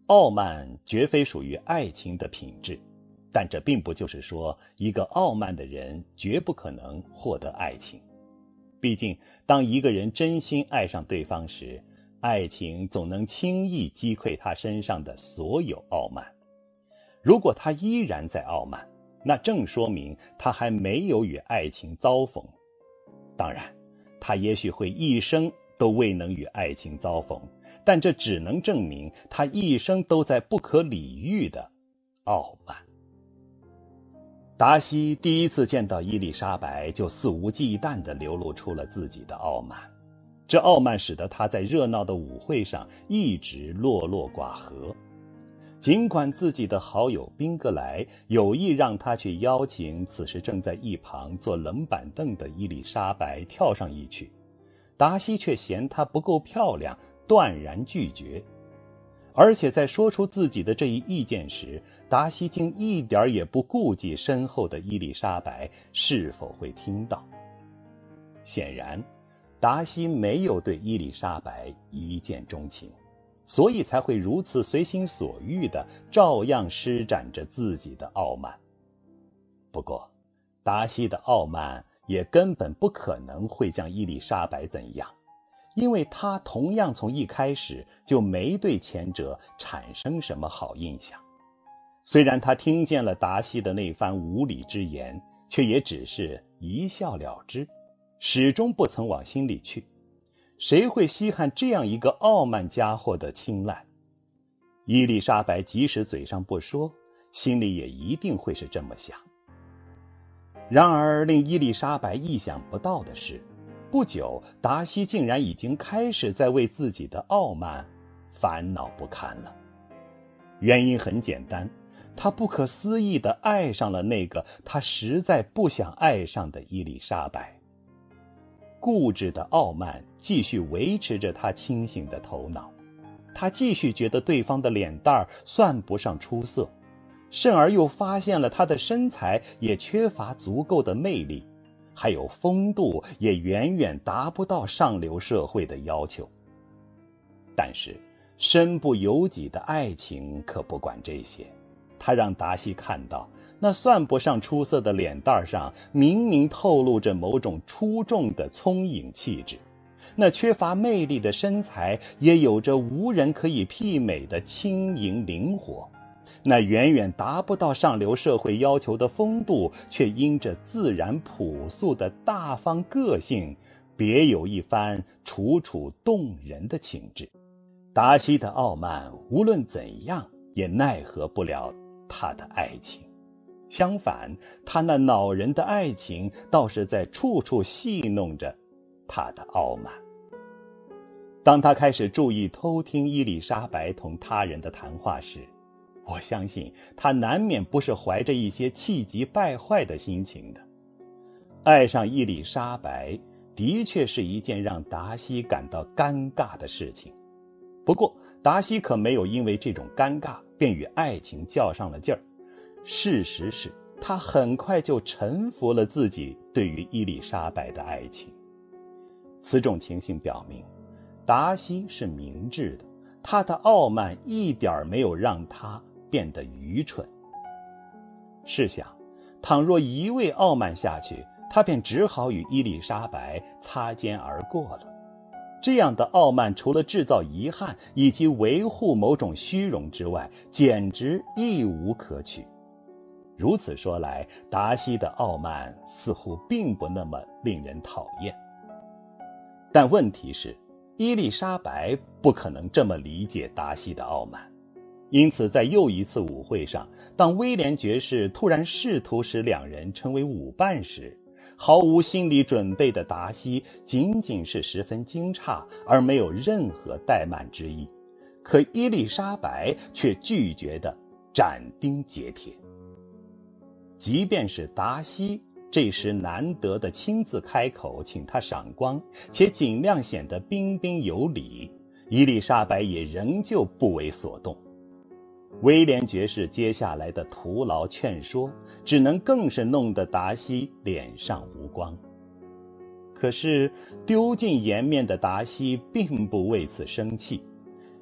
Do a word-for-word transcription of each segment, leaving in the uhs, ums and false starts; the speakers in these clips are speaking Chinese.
傲慢绝非属于爱情的品质，但这并不就是说一个傲慢的人绝不可能获得爱情。毕竟当一个人真心爱上对方时，爱情总能轻易击溃他身上的所有傲慢。如果他依然在傲慢，那正说明他还没有与爱情遭逢。当然，他也许会一生都未能与爱情遭逢，但这只能证明他一生都在不可理喻的傲慢。达西第一次见到伊丽莎白，就肆无忌惮地流露出了自己的傲慢。这傲慢使得他在热闹的舞会上一直落落寡合。尽管自己的好友宾格莱有意让他去邀请此时正在一旁坐冷板凳的伊丽莎白跳上一曲，达西却嫌她不够漂亮，断然拒绝。而且在说出自己的这一意见时，达西竟一点也不顾忌身后的伊丽莎白是否会听到。显然，达西没有对伊丽莎白一见钟情，所以才会如此随心所欲地照样施展着自己的傲慢。不过，达西的傲慢也根本不可能会将伊丽莎白怎样，因为他同样从一开始就没对前者产生什么好印象。虽然他听见了达西的那番无理之言，却也只是一笑了之，始终不曾往心里去。谁会稀罕这样一个傲慢家伙的青睐？伊丽莎白即使嘴上不说，心里也一定会是这么想。然而令伊丽莎白意想不到的是，不久达西竟然已经开始在为自己的傲慢烦恼不堪了。原因很简单，他不可思议地爱上了那个他实在不想爱上的伊丽莎白。固执的傲慢继续维持着他清醒的头脑，他继续觉得对方的脸蛋儿算不上出色，甚而又发现了他的身材也缺乏足够的魅力，还有风度也远远达不到上流社会的要求。但是身不由己的爱情可不管这些，他让达西看到那算不上出色的脸蛋上明明透露着某种出众的聪颖气质，那缺乏魅力的身材也有着无人可以媲美的轻盈灵活，那远远达不到上流社会要求的风度，却因着自然朴素的大方个性，别有一番楚楚动人的情致。达西的傲慢无论怎样也奈何不了他的爱情，相反，他那恼人的爱情倒是在处处戏弄着他的傲慢。当他开始注意偷听伊丽莎白同他人的谈话时，我相信他难免不是怀着一些气急败坏的心情的。爱上伊丽莎白的确是一件让达西感到尴尬的事情，不过达西可没有因为这种尴尬便与爱情较上了劲儿。事实是，他很快就臣服了自己对于伊丽莎白的爱情。此种情形表明，达西是明智的，他的傲慢一点没有让他变得愚蠢。试想，倘若一味傲慢下去，他便只好与伊丽莎白擦肩而过了。这样的傲慢除了制造遗憾以及维护某种虚荣之外，简直一无可取。如此说来，达西的傲慢似乎并不那么令人讨厌。但问题是，伊丽莎白不可能这么理解达西的傲慢。因此在又一次舞会上，当威廉爵士突然试图使两人成为舞伴时，毫无心理准备的达西仅仅是十分惊诧，而没有任何怠慢之意。可伊丽莎白却拒绝得斩钉截铁。即便是达西这时难得的亲自开口请他赏光，且尽量显得彬彬有礼，伊丽莎白也仍旧不为所动。威廉爵士接下来的徒劳劝说，只能更是弄得达西脸上无光。可是丢尽颜面的达西并不为此生气，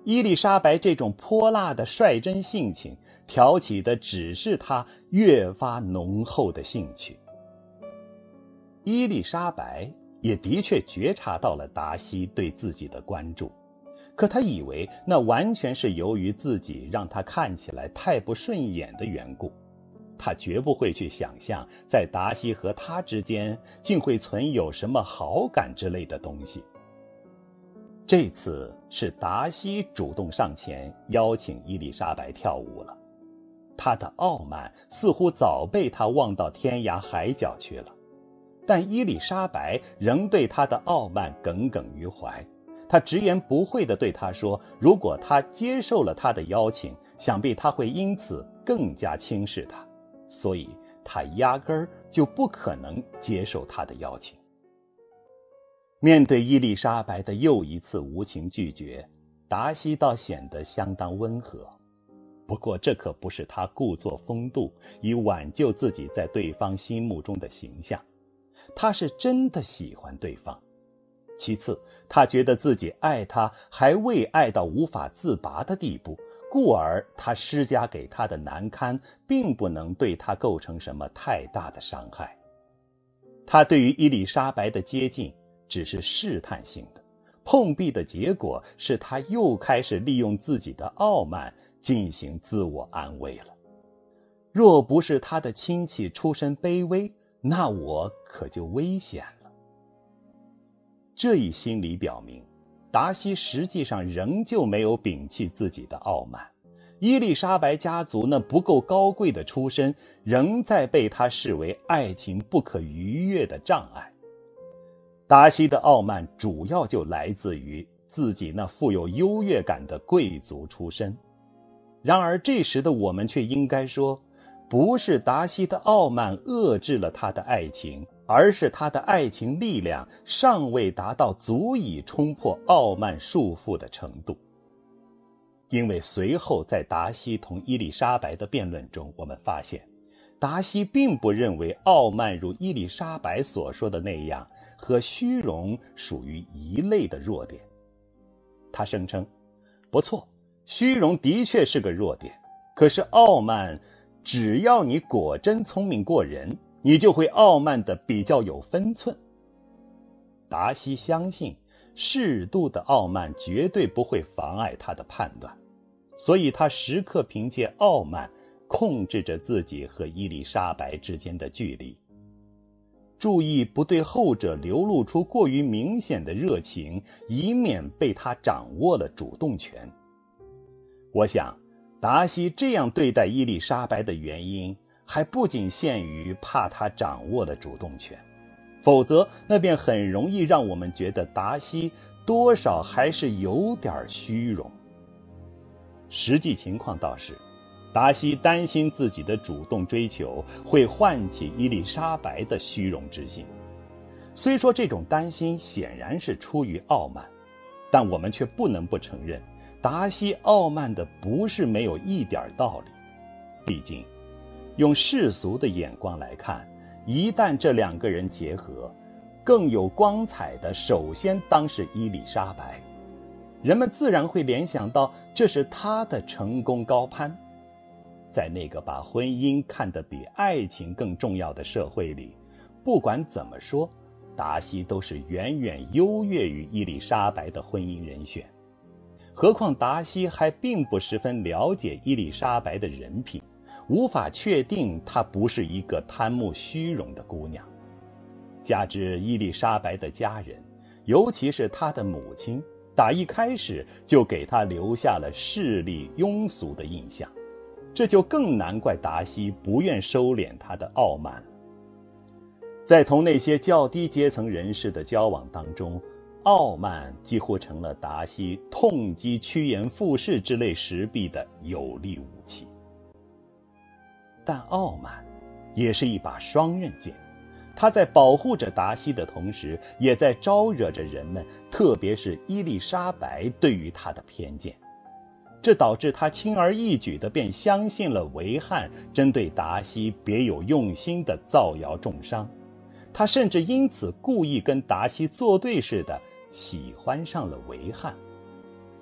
伊丽莎白这种泼辣的率真性情，挑起的只是她越发浓厚的兴趣。伊丽莎白也的确觉察到了达西对自己的关注，可她以为那完全是由于自己让她看起来太不顺眼的缘故，她绝不会去想象在达西和她之间竟会存有什么好感之类的东西。这次是达西主动上前邀请伊丽莎白跳舞了，她的傲慢似乎早被她忘到天涯海角去了，但伊丽莎白仍对她的傲慢耿耿于怀。她直言不讳地对他说，如果他接受了他的邀请，想必他会因此更加轻视他，所以他压根儿就不可能接受他的邀请。面对伊丽莎白的又一次无情拒绝，达西倒显得相当温和。不过这可不是他故作风度以挽救自己在对方心目中的形象，他是真的喜欢对方。其次，他觉得自己爱他还未爱到无法自拔的地步，故而他施加给他的难堪并不能对他构成什么太大的伤害。他对于伊丽莎白的接近只是试探性的，碰壁的结果是他又开始利用自己的傲慢进行自我安慰了。若不是他的亲戚出身卑微，那我可就危险了。这一心理表明，达西实际上仍旧没有摒弃自己的傲慢。伊丽莎白家族那不够高贵的出身，仍在被他视为爱情不可逾越的障碍。达西的傲慢主要就来自于自己那富有优越感的贵族出身。然而这时的我们却应该说，不是达西的傲慢遏制了他的爱情，而是他的爱情力量尚未达到足以冲破傲慢束缚的程度。因为随后在达西同伊丽莎白的辩论中，我们发现达西并不认为傲慢如伊丽莎白所说的那样和虚荣属于一类的弱点。他声称，不错，虚荣的确是个弱点，可是傲慢只要你果真聪明过人，你就会傲慢的比较有分寸。达西相信适度的傲慢绝对不会妨碍他的判断，所以他时刻凭借傲慢控制着自己和伊丽莎白之间的距离，注意不对后者流露出过于明显的热情，以免被他掌握了主动权。我想达西这样对待伊丽莎白的原因还不仅限于怕他掌握了主动权，否则那便很容易让我们觉得达西多少还是有点虚荣。实际情况倒是，达西担心自己的主动追求会唤起伊丽莎白的虚荣之心。虽说这种担心显然是出于傲慢，但我们却不能不承认，达西傲慢的不是没有一点道理。毕竟用世俗的眼光来看，一旦这两个人结合，更有光彩的首先当是伊丽莎白，人们自然会联想到这是她的成功高攀。在那个把婚姻看得比爱情更重要的社会里，不管怎么说，达西都是远远优越于伊丽莎白的婚姻人选。何况达西还并不十分了解伊丽莎白的人品，无法确定她不是一个贪慕虚荣的姑娘。加之伊丽莎白的家人，尤其是她的母亲，打一开始就给她留下了势利庸俗的印象，这就更难怪达西不愿收敛他的傲慢了。在同那些较低阶层人士的交往当中，傲慢几乎成了达西痛击趋炎附势之类时弊的有力武器。但傲慢也是一把双刃剑，它在保护着达西的同时，也在招惹着人们，特别是伊丽莎白对于他的偏见。这导致他轻而易举地便相信了维汉针对达西别有用心的造谣重伤，他甚至因此故意跟达西作对似的喜欢上了维汉。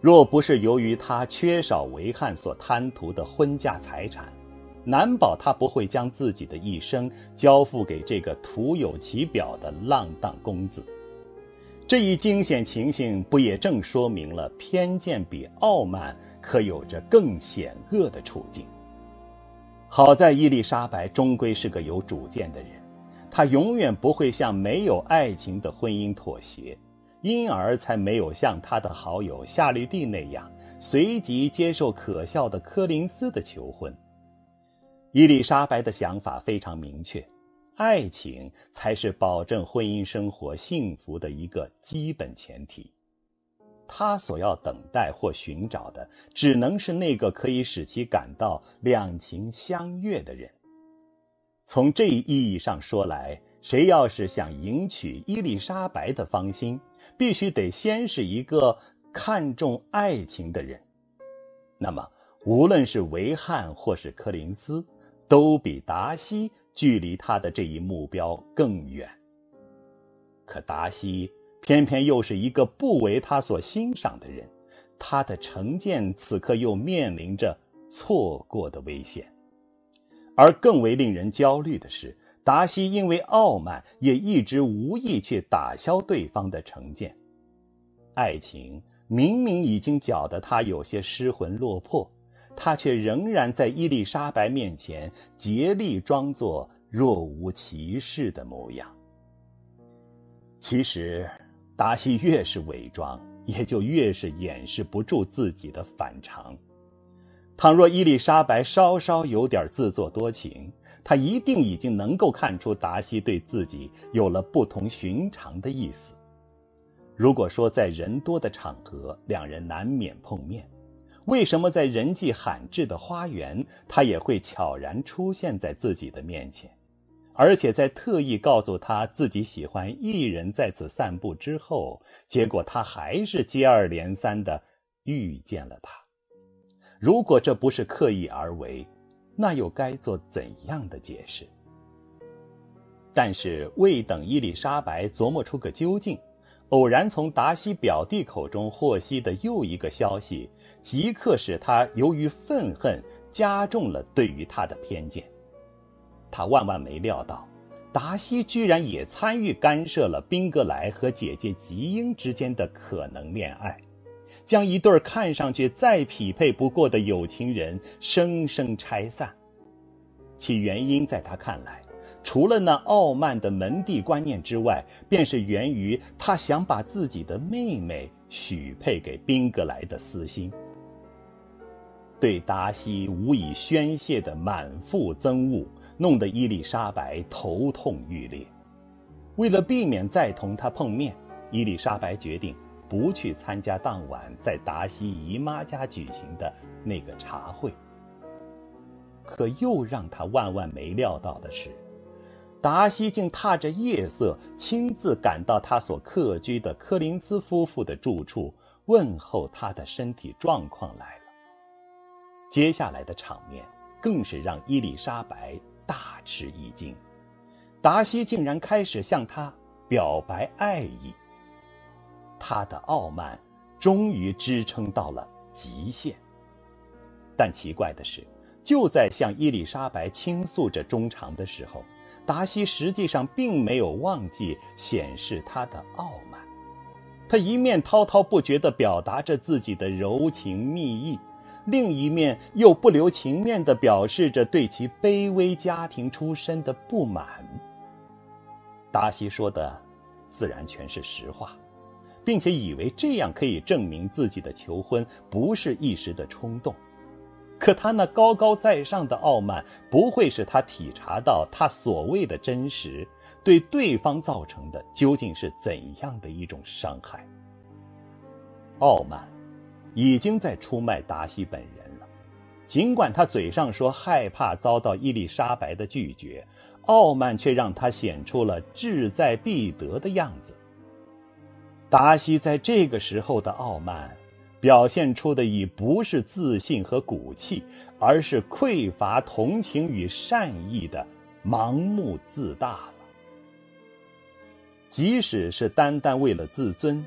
若不是由于他缺少维汉所贪图的婚嫁财产，难保他不会将自己的一生交付给这个徒有其表的浪荡公子。这一惊险情形，不也正说明了偏见比傲慢可有着更险恶的处境？好在伊丽莎白终归是个有主见的人，她永远不会向没有爱情的婚姻妥协，因而才没有像她的好友夏绿蒂那样随即接受可笑的柯林斯的求婚。伊丽莎白的想法非常明确，爱情才是保证婚姻生活幸福的一个基本前提。她所要等待或寻找的，只能是那个可以使其感到两情相悦的人。从这一意义上说来，谁要是想赢取伊丽莎白的芳心，必须得先是一个看重爱情的人。那么，无论是维汉或是柯林斯，都比达西距离他的这一目标更远。可达西偏偏又是一个不为他所欣赏的人，他的成见此刻又面临着错过的危险。而更为令人焦虑的是，达西因为傲慢，也一直无意去打消对方的成见。爱情明明已经搅得他有些失魂落魄，他却仍然在伊丽莎白面前竭力装作若无其事的模样。其实达西越是伪装，也就越是掩饰不住自己的反常。倘若伊丽莎白稍稍有点自作多情，她一定已经能够看出达西对自己有了不同寻常的意思。如果说在人多的场合两人难免碰面，为什么在人迹罕至的花园，他也会悄然出现在自己的面前？而且在特意告诉他自己喜欢一人在此散步之后，结果他还是接二连三地遇见了他。如果这不是刻意而为，那又该做怎样的解释？但是未等伊丽莎白琢磨出个究竟，偶然从达西表弟口中获悉的又一个消息，即刻使他由于愤恨加重了对于他的偏见。他万万没料到，达西居然也参与干涉了宾格莱和姐姐吉英之间的可能恋爱，将一对看上去再匹配不过的有情人生生拆散。其原因在他看来，除了那傲慢的门第观念之外，便是源于他想把自己的妹妹许配给宾格莱的私心。对达西无以宣泄的满腹憎恶，弄得伊丽莎白头痛欲裂。为了避免再同他碰面，伊丽莎白决定不去参加当晚在达西姨妈家举行的那个茶会。可又让他万万没料到的是，达西竟踏着夜色亲自赶到他所客居的柯林斯夫妇的住处，问候他的身体状况来了。接下来的场面更是让伊丽莎白大吃一惊，达西竟然开始向他表白爱意。他的傲慢终于支撑到了极限。但奇怪的是，就在向伊丽莎白倾诉着衷肠的时候，达西实际上并没有忘记显示他的傲慢。他一面滔滔不绝地表达着自己的柔情蜜意，另一面又不留情面地表示着对其卑微家庭出身的不满。达西说的自然全是实话，并且以为这样可以证明自己的求婚不是一时的冲动。可他那高高在上的傲慢不会使他体察到他所谓的真实对对方造成的究竟是怎样的一种伤害。傲慢已经在出卖达西本人了，尽管他嘴上说害怕遭到伊丽莎白的拒绝，傲慢却让他显出了志在必得的样子。达西在这个时候的傲慢表现出的已不是自信和骨气，而是匮乏同情与善意的盲目自大了。即使是单单为了自尊，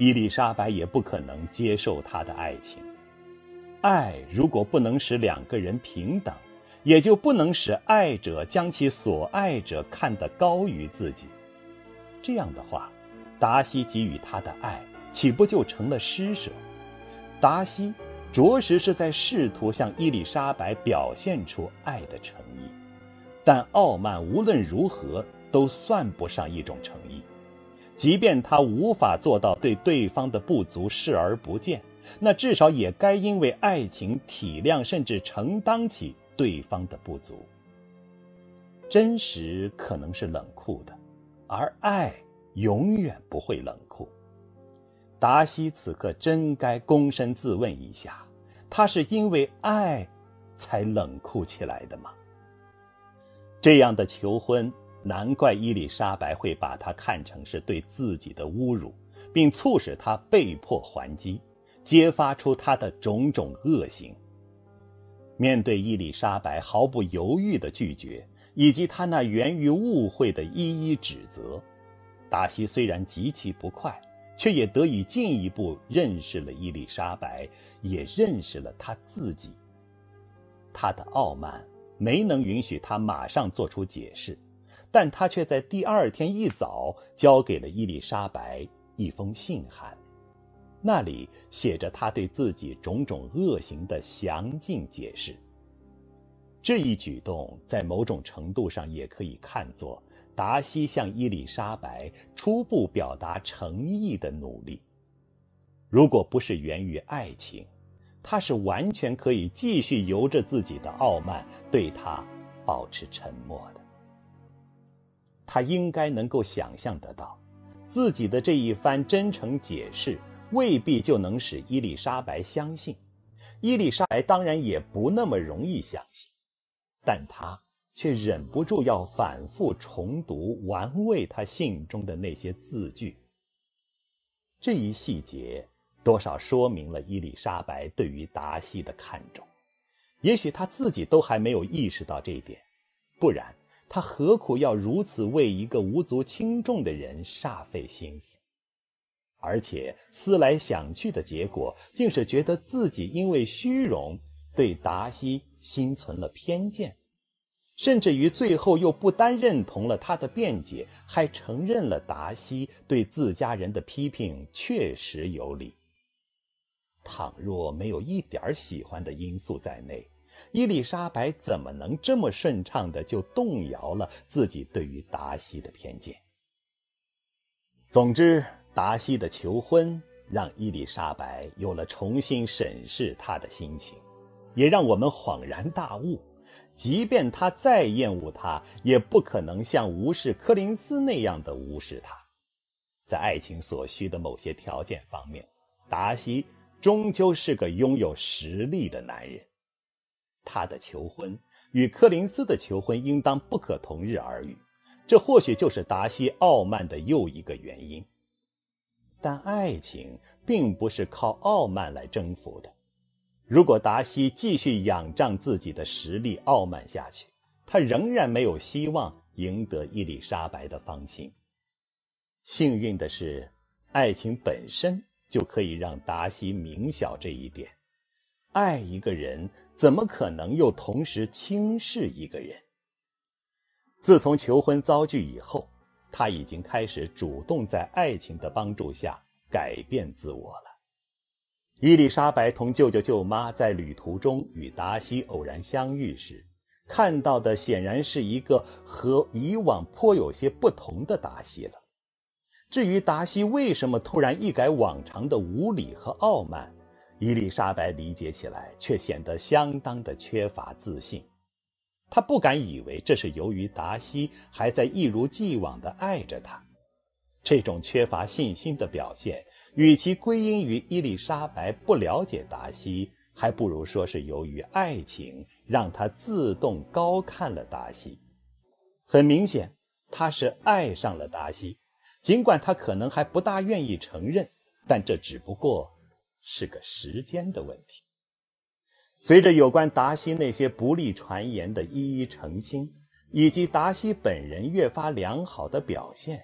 伊丽莎白也不可能接受他的爱情。爱如果不能使两个人平等，也就不能使爱者将其所爱者看得高于自己。这样的话，达西给予他的爱岂不就成了施舍？达西着实是在试图向伊丽莎白表现出爱的诚意，但傲慢无论如何都算不上一种诚意。即便他无法做到对对方的不足视而不见，那至少也该因为爱情体谅甚至承担起对方的不足。真实可能是冷酷的，而爱永远不会冷酷。达西此刻真该躬身自问一下，他是因为爱才冷酷起来的吗？这样的求婚，难怪伊丽莎白会把它看成是对自己的侮辱，并促使他被迫还击，揭发出他的种种恶行。面对伊丽莎白毫不犹豫的拒绝，以及他那源于误会的一一指责，达西虽然极其不快，却也得以进一步认识了伊丽莎白，也认识了他自己。他的傲慢没能允许他马上做出解释，但他却在第二天一早交给了伊丽莎白一封信函，那里写着他对自己种种恶行的详尽解释。这一举动在某种程度上也可以看作达西向伊丽莎白初步表达诚意的努力。如果不是源于爱情，他是完全可以继续由着自己的傲慢对他保持沉默的。他应该能够想象得到，自己的这一番真诚解释未必就能使伊丽莎白相信，伊丽莎白当然也不那么容易相信，但他却忍不住要反复重读玩味他信中的那些字句。这一细节多少说明了伊丽莎白对于达西的看重，也许他自己都还没有意识到这一点，不然他何苦要如此为一个无足轻重的人煞费心思？而且思来想去的结果，竟是觉得自己因为虚荣对达西心存了偏见，甚至于最后又不单认同了他的辩解，还承认了达西对自家人的批评确实有理。倘若没有一点喜欢的因素在内，伊丽莎白怎么能这么顺畅地就动摇了自己对于达西的偏见？总之，达西的求婚让伊丽莎白有了重新审视他的心情，也让我们恍然大悟，即便他再厌恶他，也不可能像无视柯林斯那样的无视他。在爱情所需的某些条件方面，达西终究是个拥有实力的男人。他的求婚与柯林斯的求婚应当不可同日而语，这或许就是达西傲慢的又一个原因。但爱情并不是靠傲慢来征服的。如果达西继续仰仗自己的实力傲慢下去，他仍然没有希望赢得伊丽莎白的芳心。幸运的是，爱情本身就可以让达西明晓这一点。爱一个人，怎么可能又同时轻视一个人？自从求婚遭拒以后，他已经开始主动在爱情的帮助下改变自我了。伊丽莎白同舅舅舅妈在旅途中与达西偶然相遇时，看到的显然是一个和以往颇有些不同的达西了。至于达西为什么突然一改往常的无礼和傲慢，伊丽莎白理解起来却显得相当的缺乏自信。她不敢以为这是由于达西还在一如既往地爱着她。这种缺乏信心的表现，与其归因于伊丽莎白不了解达西，还不如说是由于爱情让她自动高看了达西。很明显，她是爱上了达西，尽管她可能还不大愿意承认，但这只不过是个时间的问题。随着有关达西那些不利传言的一一澄清，以及达西本人越发良好的表现，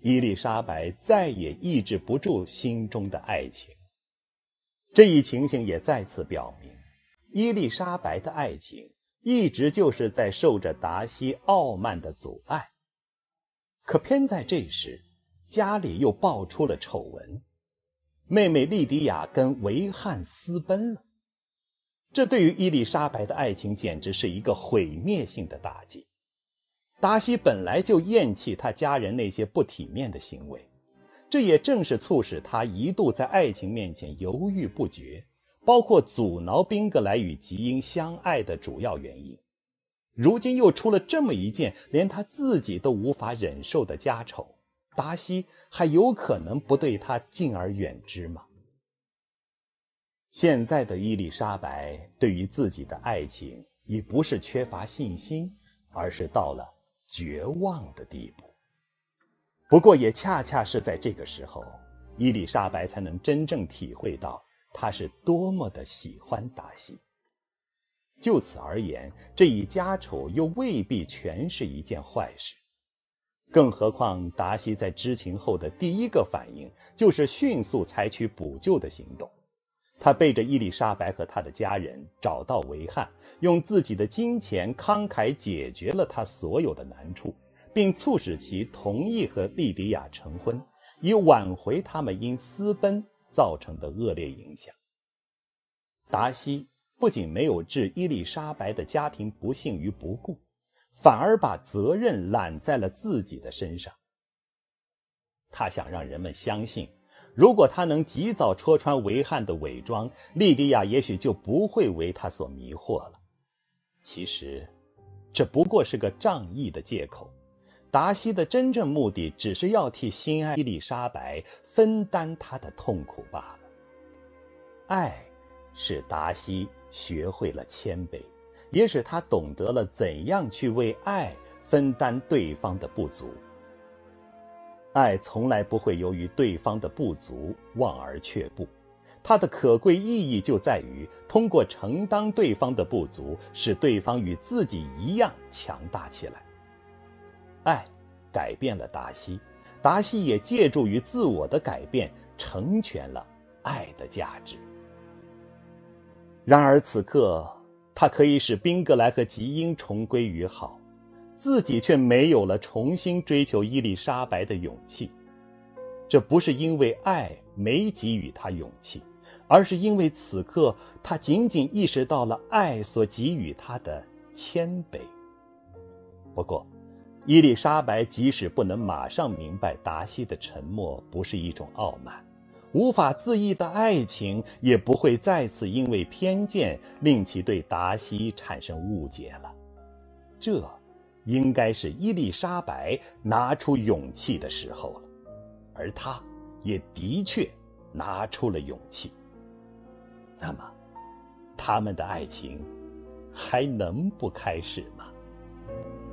伊丽莎白再也抑制不住心中的爱情。这一情形也再次表明，伊丽莎白的爱情一直就是在受着达西傲慢的阻碍。可偏在这时，家里又爆出了丑闻，妹妹莉迪亚跟维汉私奔了。这对于伊丽莎白的爱情简直是一个毁灭性的打击。达西本来就厌弃他家人那些不体面的行为，这也正是促使他一度在爱情面前犹豫不决，包括阻挠宾格莱与吉英相爱的主要原因。如今又出了这么一件连他自己都无法忍受的家丑，达西还有可能不对他敬而远之吗？现在的伊丽莎白对于自己的爱情已不是缺乏信心，而是到了绝望的地步。不过也恰恰是在这个时候，伊丽莎白才能真正体会到她是多么的喜欢达西。就此而言，这一家丑又未必全是一件坏事。更何况达西在知情后的第一个反应就是迅速采取补救的行动。他背着伊丽莎白和他的家人找到维汉，用自己的金钱慷慨解决了他所有的难处，并促使其同意和莉迪亚成婚，以挽回他们因私奔造成的恶劣影响。达西不仅没有置伊丽莎白的家庭不幸于不顾，反而把责任揽在了自己的身上。他想让人们相信，如果他能及早戳穿维汉的伪装，莉迪亚也许就不会为他所迷惑了。其实这不过是个仗义的借口，达西的真正目的只是要替心爱伊丽莎白分担她的痛苦罢了。爱使达西学会了谦卑，也使他懂得了怎样去为爱分担对方的不足。爱从来不会由于对方的不足望而却步，它的可贵意义就在于通过承担对方的不足，使对方与自己一样强大起来。爱改变了达西，达西也借助于自我的改变，成全了爱的价值。然而此刻，他可以使宾格莱和吉英重归于好，自己却没有了重新追求伊丽莎白的勇气。这不是因为爱没给予他勇气，而是因为此刻他仅仅意识到了爱所给予他的谦卑。不过伊丽莎白即使不能马上明白达西的沉默不是一种傲慢，无法自抑的爱情也不会再次因为偏见令其对达西产生误解了。这应该是伊丽莎白拿出勇气的时候了，而她也的确拿出了勇气。那么他们的爱情还能不开始吗？